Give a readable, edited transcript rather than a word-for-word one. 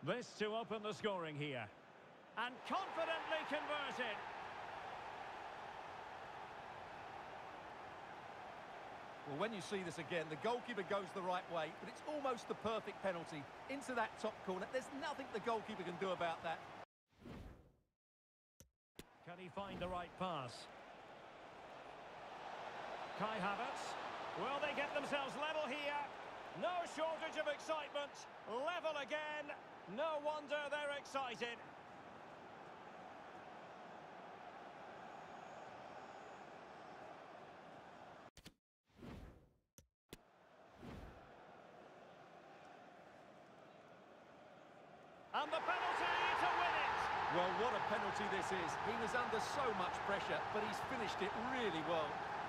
This to open the scoring here. And confidently converted. Well, when you see this again, the goalkeeper goes the right way, but it's almost the perfect penalty. Into that top corner. There's nothing the goalkeeper can do about that. Can he find the right pass? Kai Havertz. Will they get themselves level here? No shortage of excitement. Level again. No wonder they're excited. And the penalty to win it. Well, what a penalty this is. He was under so much pressure, but he's finished it really well.